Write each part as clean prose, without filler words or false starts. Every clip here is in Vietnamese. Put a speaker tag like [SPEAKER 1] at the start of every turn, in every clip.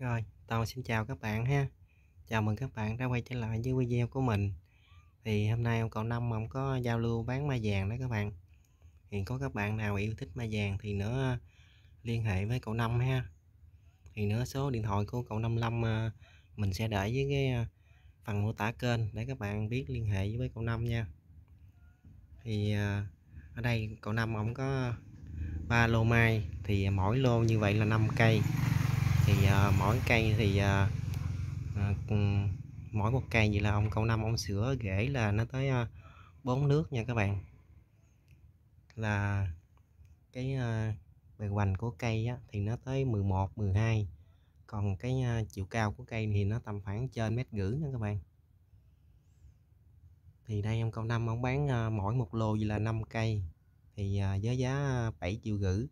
[SPEAKER 1] Rồi, tôi xin chào các bạn ha. Chào mừng các bạn đã quay trở lại với video của mình. Thì hôm nay ông cậu Năm ông có giao lưu bán mai vàng đó các bạn. Thì có các bạn nào yêu thích mai vàng thì nữa liên hệ với cậu Năm ha. Thì nữa số điện thoại của cậu Năm Lâm mình sẽ để dưới cái phần mô tả kênh để các bạn biết liên hệ với cậu Năm nha. Thì ở đây cậu Năm ông có 3 lô mai, thì mỗi lô như vậy là 5 cây. Thì mỗi cây thì mỗi một cây vậy là ông cậu Năm ông sửa rễ là nó tới 4 nước nha các bạn. Là cái bề hoành của cây á, thì nó tới 11 12, còn cái chiều cao của cây thì nó tầm khoảng trên 1,5 m nha các bạn. Thì đây ông cậu Năm ông bán mỗi một lô vậy là 5 cây, thì với giá 7,5 triệu.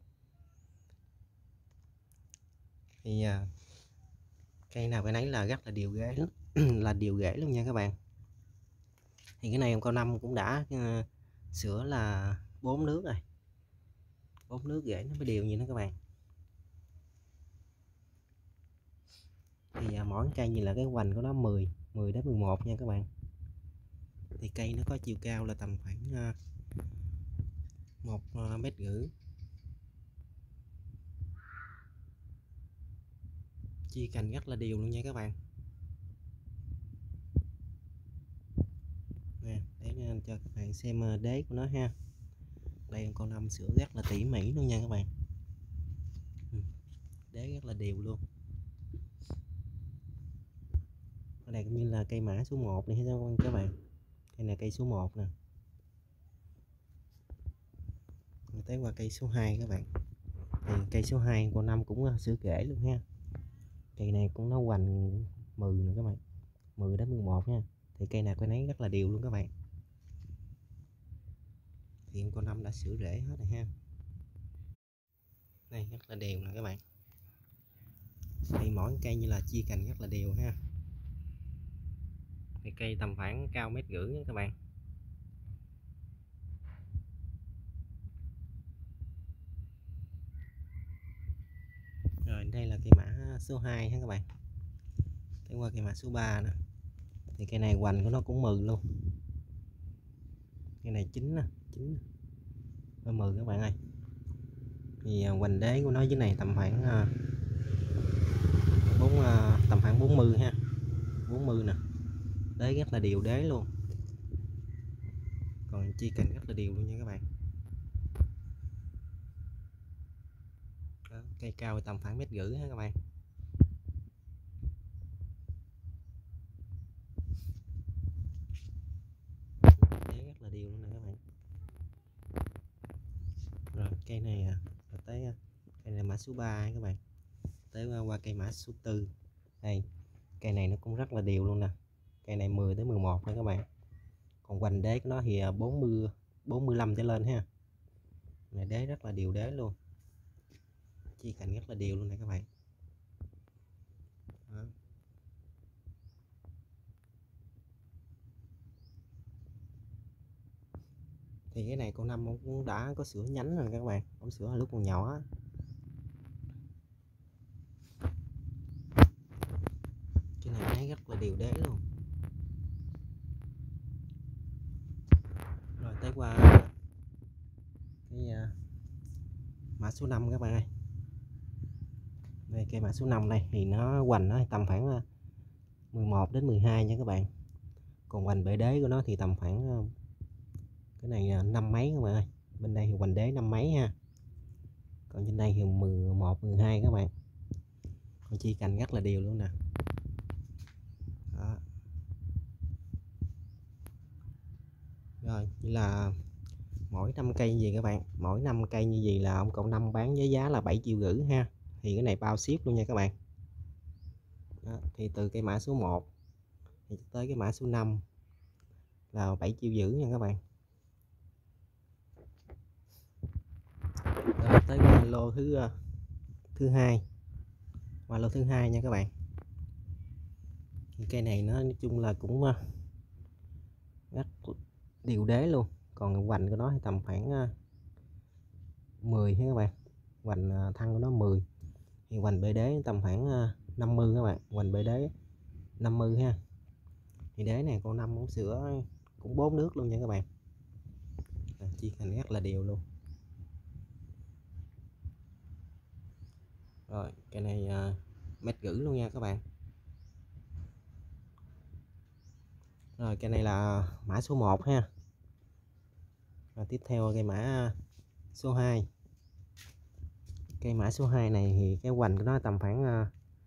[SPEAKER 1] Thì cây nào cái nấy là rất là đều rễ là đều rễ luôn nha các bạn. Thì cái này ông cậu Năm cũng đã sửa là 4 nước rồi, 4 nước rễ nó mới đều như đó các bạn. Thì mỗi cây như là cái hoành của nó 10 đến 11 nha các bạn. Thì cây nó có chiều cao là tầm khoảng 1,5 m, chia cành rất là đều luôn nha các bạn. Nè, để cho các bạn xem đế của nó ha. Đây con Năm sửa rất là tỉ mỉ luôn nha các bạn. Đế rất là đều luôn. Ở đây cũng như là cây mã số 1 này các bạn. Cây này cây số 1 nè. Tới qua cây số 2 các bạn. Thì cây số 2 con Năm cũng sửa rễ luôn ha. Cây này cũng nó hoành 10 nè các bạn, 10 đến 11 nha. Thì cây nào cây nấy rất là đều luôn các bạn. Thì con Năm đã sửa rễ hết rồi ha. Đây rất là đều nè các bạn. Thì mỗi cây như là chia cành rất là đều ha. Thì cây tầm khoảng cao 1,5 m nha các bạn. Rồi đây là cây mã số 2 ha các bạn. Tiếp qua cây mã số 3 nè. Thì cây này hoành của nó cũng 10 luôn. Cây này 9 nè, 9 10 các bạn ơi. Thì hoành đế của nó dưới này tầm khoảng tầm khoảng 40 ha. 40 nè. Đế rất là đều đế luôn. Còn chi cành rất là đều luôn nha các bạn. Đó, cây cao tầm khoảng 1,5 m ha các bạn. Đế rất là đều luôn nè các bạn. Rồi cây này tới cây này mã số 3 các bạn. Tới qua cây mã số 4. Đây, cây này nó cũng rất là đều luôn nè. Cây này 10 tới 11 nha các bạn. Còn hoành đế của nó thì 40 45 trở lên ha. Này đế rất là đều đế luôn. Chia cành rất là đều luôn nè các bạn. Đó. Thì cái này con Năm cũng đã có sửa nhánh rồi các bạn. Ông sửa lúc còn nhỏ. Cái này đế rất là đều đế luôn. Rồi tới qua cái mã số 5 các bạn ơi. Đây cây mã số 5 này thì nó hoành nó tầm khoảng 11 đến 12 nha các bạn. Còn hoành bệ đế của nó thì tầm khoảng cái này 5 mấy các bạn ơi. Bên đây thì hoành đế 5 mấy ha. Còn trên đây thì 11 12 các bạn. Con chi cành rất là đều luôn nè. Đó. Rồi như là mỗi 5 cây như vậy các bạn, mỗi 5 cây như vậy là ông cậu Năm bán với giá là 7,5 triệu ha. Thì cái này bao ship luôn nha các bạn. Đó. Thì từ cây mã số 1 thì tới cái mã số 5 là 7,5 triệu nha các bạn. Đó, tới cái lô thứ hai, qua lô thứ hai nha các bạn. Thì cây này nó nói chung là cũng rất đều đế luôn. Còn hoành của nó thì tầm khoảng 10 ha các bạn. Hoành thân của nó 10. Thì hoành bê đế tầm khoảng 50 các bạn, hoành bề đế 50 ha. Thì đế này con 5 cũng sữa cũng 4 nước luôn nha các bạn. Chia thành rất là đều luôn. Rồi cái này mét rưỡi luôn nha các bạn. Rồi cái này là mã số 1 ha. Rồi tiếp theo cây mã số 2. Cây mã số 2 này thì cái hoành của nó tầm khoảng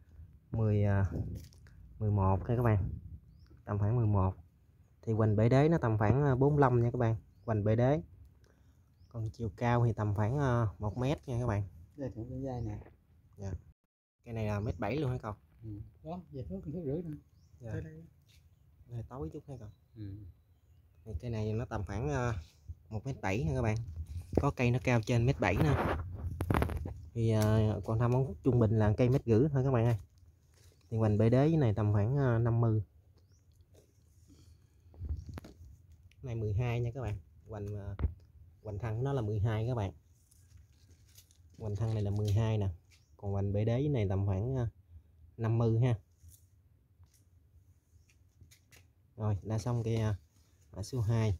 [SPEAKER 1] 11 nha các bạn. Tầm khoảng 11. Thì hoành bể đế nó tầm khoảng 45 nha các bạn. Hoành bể đế. Còn chiều cao thì tầm khoảng 1 mét nha các bạn.
[SPEAKER 2] Đây thử cái dây nè.
[SPEAKER 1] Dạ. Cái này là 1m7 luôn hả cậu?
[SPEAKER 2] Đó, về thước 1,5 nè.
[SPEAKER 1] Dạ. Đây tối chút hả cậu? Thì cây này nó tầm khoảng 1m7 nha các bạn. Có cây nó cao trên 1m7 nè. Thì còn thăm ống trung bình là cây 1,5 m thôi các bạn ơi. Thì hoành bể đế này tầm khoảng 50. Này 12 nha các bạn. Hoành thân nó là 12 các bạn. Hoành thân này là 12 nè. Còn hoành bể đế này tầm khoảng 50 ha. Rồi đã xong cây mã số 2.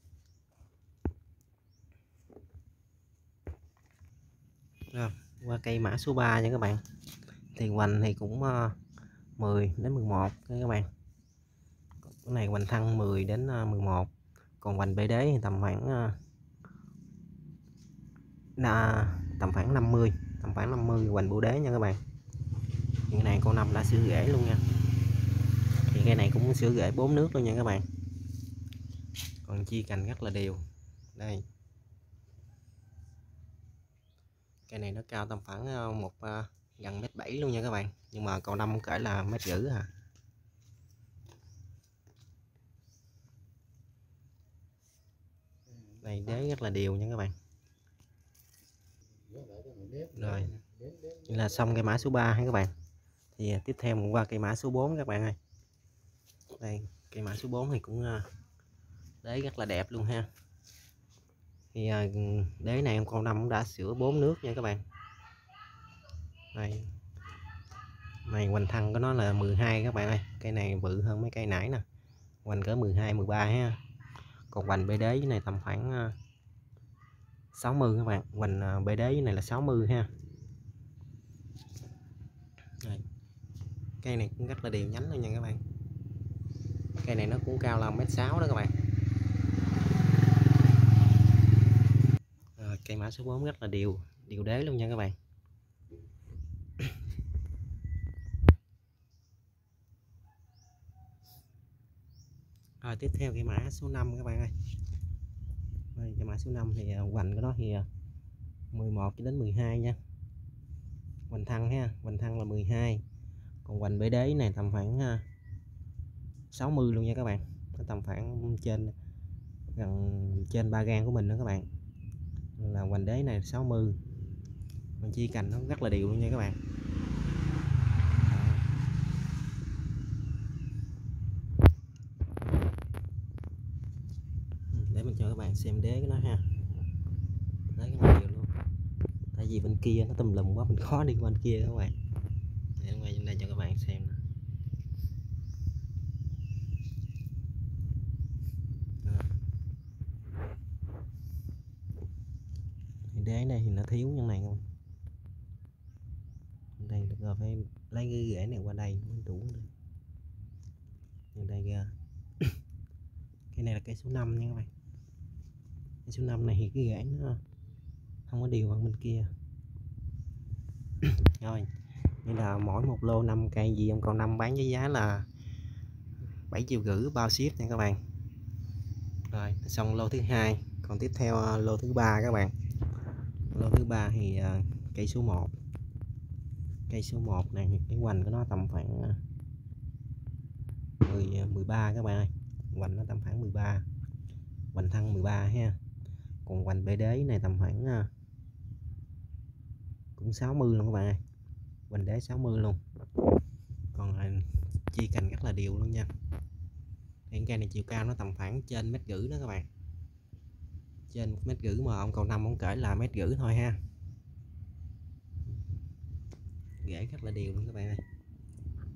[SPEAKER 1] Rồi qua cây mã số 3 nha các bạn. Thì hoành thì cũng 10 đến 11 nha các bạn. Cái này hoành thân 10 đến 11. Còn hoành bể đế thì tầm khoảng tầm khoảng 50, tầm khoảng 50 hoành bổ đế nha các bạn. Cái này con 5 đã sữa rễ luôn nha. Thì cây này cũng sữa rễ 4 nước luôn nha các bạn. Còn chia cành rất là đều. Đây. Cây này nó cao tầm khoảng gần 1m7 luôn nha các bạn. Nhưng mà con 5 cỡ là 1m5 à. Đây đế rất là đều nha các bạn. Rồi như là xong cây mã số 3 ha các bạn. Thì tiếp theo mình qua cây mã số 4 các bạn ơi. Đây cây mã số 4 thì cũng đế rất là đẹp luôn ha. Thì đế này con 5 cũng đã sữa 4 nước nha các bạn. Đây này hoành thân của nó là 12 các bạn ơi. Cây này bự hơn mấy cây nãy nè, hoành cỡ 12 13 ha. Còn hoành bể đế này tầm khoảng 60 các bạn. Hoành bể đế này là 60 ha. Đây. Cây này cũng rất là đều nhánh luôn nha các bạn. Cây này nó cũng cao là 1m6 đó các bạn. Rồi, cây mã số 4 rất là đều đế luôn nha các bạn. Rồi tiếp theo cây mã số 5 các bạn ơi. Đây, cây mã số 5 thì hoành của nó thì 11 cho đến 12 nha. Hoành thân ha, hoành thân là 12. Còn hoành bể đế này tầm khoảng 60 luôn nha các bạn. Nó tầm khoảng gần trên 3 gang của mình nữa các bạn. Là hoành đế này 60. Mình chia cành nó rất là đều luôn nha các bạn. Để mình cho các bạn xem đế của nó ha. Đế rất là đều luôn. Tại vì bên kia nó tùm lum quá, mình khó đi qua bên kia các bạn. Để quay trên đây cho các bạn xem. Đế này thì nó thiếu như này không. Đây được rồi, phải lấy cái rễ này qua đây mới đủ. Đây kìa. Cái này là cây số 5 nha các bạn. Cây số 5 này thì cái rễ nó không có đều bằng bên kia. Rồi như là mỗi một lô 5 cây gì ông còn 5 bán với giá là 7,5 triệu bao ship nha các bạn. Rồi xong lô thứ 2. Còn tiếp theo lô thứ 3 các bạn. Lô thứ 3 thì cây số 1. Cây số 1 này cái hoành của nó tầm khoảng 13 các bạn ơi. Hoành nó tầm khoảng 13. Hoành thân 13 ha. Còn hoành bể đế này tầm khoảng cũng 60 luôn các bạn ơi. Hoành đế 60 luôn. Còn chia cành rất là đều luôn nha. Hiện cây này chiều cao nó tầm khoảng trên 1,5 m đó các bạn. Trên 1,5 m mà ông cầu 5 ông cỡ là 1,5 m thôi ha. Rễ rất là đều luôn các bạn ơi.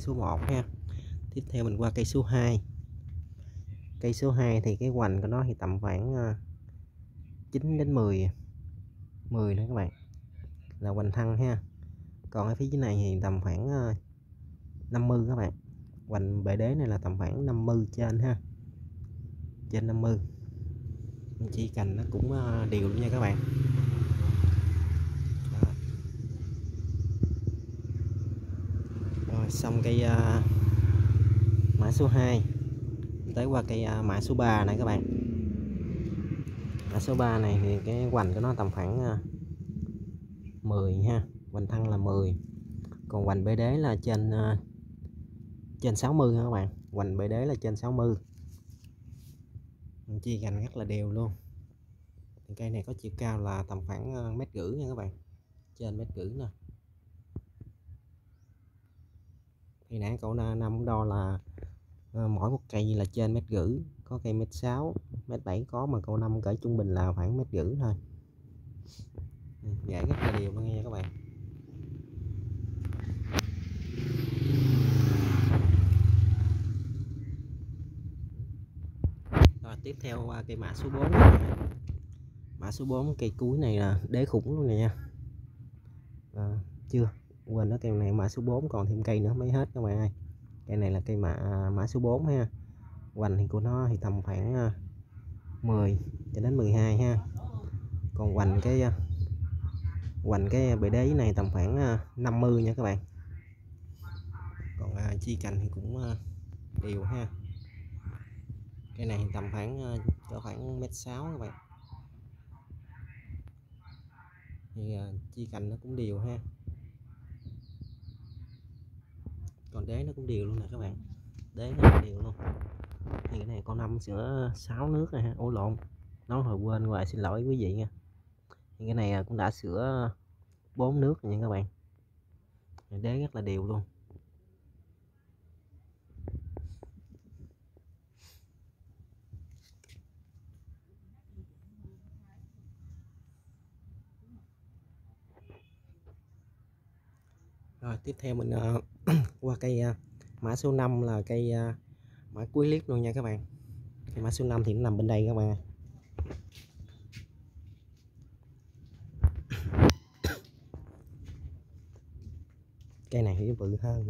[SPEAKER 1] số 1 ha. Tiếp theo mình qua cây số 2. Cây số 2 thì cái hoành của nó thì tầm khoảng 9 đến 10 nữa các bạn, là hoành thân ha. Còn ở phía dưới này thì tầm khoảng 50 các bạn. Hoành bệ đế này là tầm khoảng 50 trên ha, trên 50. Chi cành nó cũng đều luôn nha các bạn. Đó. Rồi xong cây mã số 2, tới qua cây mã số 3 này các bạn. Mã số 3 này thì cái hoành của nó tầm khoảng 10 ha, hoành thân là 10. Còn hoành bệ đế là trên 60 ha các bạn. Hoành bệ đế là trên 60. Chia cành rất là đều luôn. Cây này có chiều cao là tầm khoảng 1,5 m nha các bạn, trên 1,5 m nè. Thì nãy cậu Năm đo là mỗi một cây là trên 1,5 m, có cây 1,6 m, 1,7 m có, mà cậu Năm cỡ trung bình là khoảng 1,5 m thôi. Gãy rất là đều luôn nha các bạn. Rồi tiếp theo qua cây mã số 4 này. Mã số 4 cây cuối này là đế khủng luôn nè nha. Chưa quên đó, cây này mã số 4 còn thêm cây nữa mới hết các bạn ơi. Cây này là cây mã số 4 ha. Hoành thì của nó thì tầm khoảng 10 cho đến 12 ha. Còn hoành cái bệ đế này tầm khoảng 50 nha các bạn. Còn chi cành thì cũng đều ha. Cái này tầm khoảng cỡ khoảng 1,6 m các bạn. Thì chi cành nó cũng đều ha. Còn đế nó cũng đều luôn nè các bạn, đế nó đều luôn. Thì cái này con Năm sữa 6 nước này ha. Ủa lộn, nói hồi quên rồi, xin lỗi quý vị nha. Thì cái này cũng đã sữa 4 nước rồi nha các bạn. Đế rất là đều luôn. Rồi tiếp theo mình qua cây mã số 5 là cây mã cuối clip luôn nha các bạn. Cây mã số 5 thì nó nằm bên đây các bạn. Cây này thì bự hơn.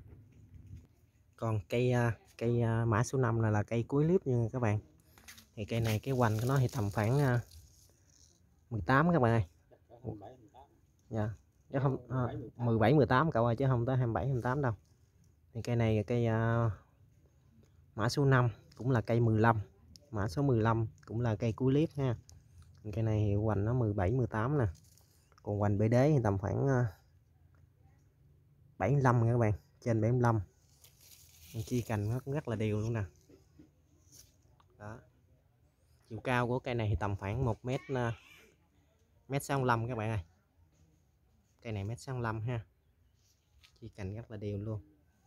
[SPEAKER 1] Còn cây mã số 5 là cây cuối clip nha các bạn. Thì cây này cái hoành của nó thì tầm khoảng 18 các bạn ơi. Dạ. Chứ không 17 18 cậu ơi, chứ không tới 27 28 đâu. Thì cây này cây mã số 5 cũng là cây 15. Mã số 15 cũng là cây cuối clip ha. Cây này thì hoành nó 17 18 nè. Còn hoành bệ đế thì tầm khoảng 75 nha các bạn, trên 75. Chi cành nó cũng rất là đều luôn nè. Đó. Chiều cao của cây này thì tầm khoảng 1m65 các bạn ơi. Cây này 1m65 ha. Chi cành rất là đều luôn.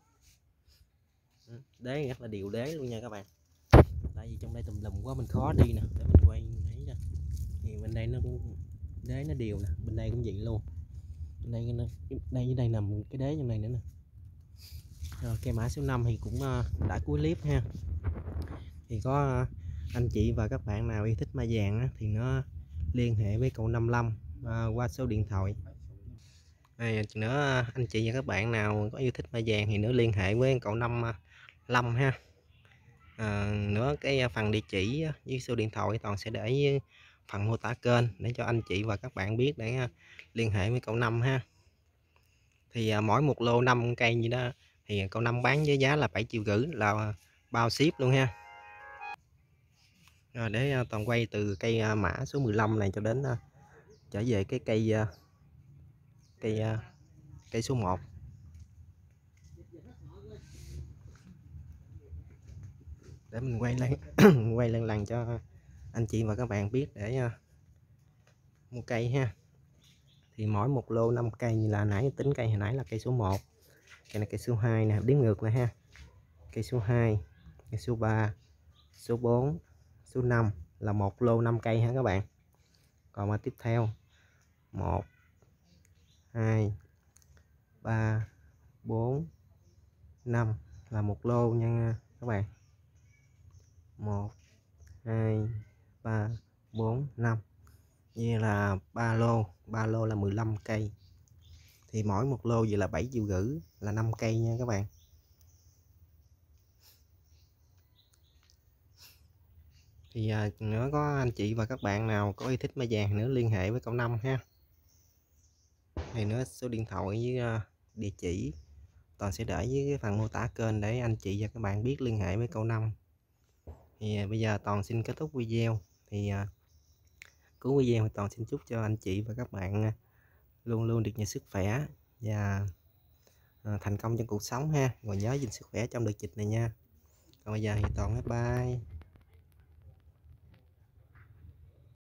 [SPEAKER 1] Đế rất là đều đế luôn nha các bạn. Tại vì trong đây tùm lum quá mình khó đi nè, để mình quay thấy nè. Thì bên đây nó cũng đế nó đều nè, bên đây cũng vậy luôn. Bên đây với đây nằm cái đế trong này nữa nè. Rồi cây mã số 5 thì cũng đã cuối clip ha. Thì có anh chị và các bạn nào yêu thích mai vàng á, thì nó liên hệ với cậu 55 qua số điện thoại. Nữa anh chị và các bạn nào có yêu thích mai vàng thì nữa liên hệ với cậu 55 ha. Nữa cái phần địa chỉ với số điện thoại toàn sẽ để phần mô tả kênh để cho anh chị và các bạn biết để liên hệ với cậu 5 ha. Thì mỗi một lô 5 cây gì đó thì cậu 5 bán với giá là 7,5 triệu là bao ship luôn ha. Rồi để toàn quay từ cây mã số 15 này cho đến trở về cái cây số 1. Để mình quay lên quay lần cho anh chị và các bạn biết để mua cây ha. Thì mỗi một lô 5 cây như là nãy tính cây hồi nãy là cây số 1. Cây này cây số 2 nè, đếm ngược lại ha. Cây số 2, cây số 3, số 4, số 5 là một lô 5 cây ha các bạn. Còn mà tiếp theo 1 2 3 4 5 là một lô nha các bạn. 1 2 3 4 5, như là 3 lô là 15 cây, thì mỗi một lô vậy là 7,5 triệu là 5 cây nha các bạn. Thì nữa có anh chị và các bạn nào có yêu thích mai vàng nữa liên hệ với cậu Năm ha. Thì nữa số điện thoại với địa chỉ Toàn sẽ để dưới cái phần mô tả kênh để anh chị và các bạn biết liên hệ với cậu Năm. Thì bây giờ Toàn xin kết thúc video. Thì cuối video thì Toàn xin chúc cho anh chị và các bạn luôn luôn được nhiều sức khỏe và thành công trong cuộc sống ha. Rồi nhớ gìn sức khỏe trong đợt dịch này nha. Còn bây giờ thì Toàn bye bye.